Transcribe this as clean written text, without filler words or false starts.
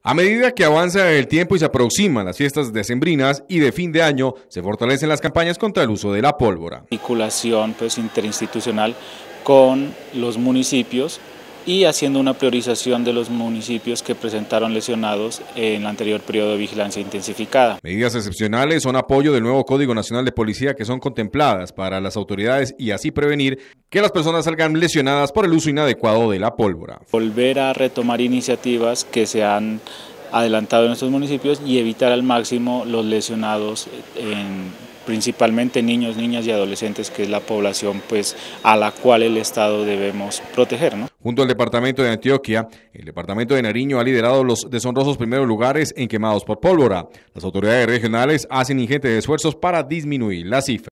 A medida que avanza el tiempo y se aproximan las fiestas decembrinas y de fin de año, se fortalecen las campañas contra el uso de la pólvora. Articulación interinstitucional con los municipios y haciendo una priorización de los municipios que presentaron lesionados en el anterior periodo de vigilancia intensificada. Medidas excepcionales son apoyo del nuevo Código Nacional de Policía que son contempladas para las autoridades y así prevenir que las personas salgan lesionadas por el uso inadecuado de la pólvora. Volver a retomar iniciativas que se han adelantado en estos municipios y evitar al máximo los lesionados principalmente niños, niñas y adolescentes, que es la población a la cual el Estado debemos proteger, ¿no? Junto al departamento de Antioquia, el departamento de Nariño ha liderado los deshonrosos primeros lugares en quemados por pólvora. Las autoridades regionales hacen ingentes esfuerzos para disminuir la cifra.